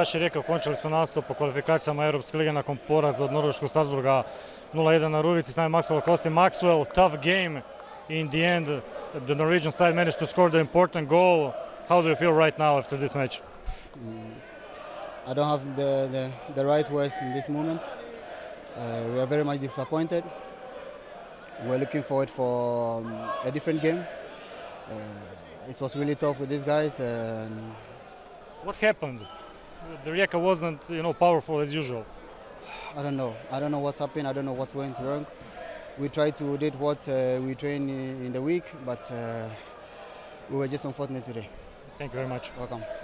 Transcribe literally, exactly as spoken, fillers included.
košarkaši Rijeke okončali su nastup po kvalifikacijama Europske lige nakon poraza od norveškog Salzburga nula jedan na Ruvici. S nama Maxwell Kosti. Maxwell, tough game. In the end, the Norwegian side managed to score the important goal. How do you feel right now after this match? Mm, I don't have the, the, the right words in this moment. Uh, we are very much disappointed. We're looking forward for um, a different game. Uh, it was really tough with these guys. And what happened? The Rijeka wasn't, you know, powerful as usual. I don't know. I don't know what's happened. I don't know what's went wrong. We tried to do what uh, we trained in the week, but uh, we were just unfortunate today. Thank you very much. Welcome.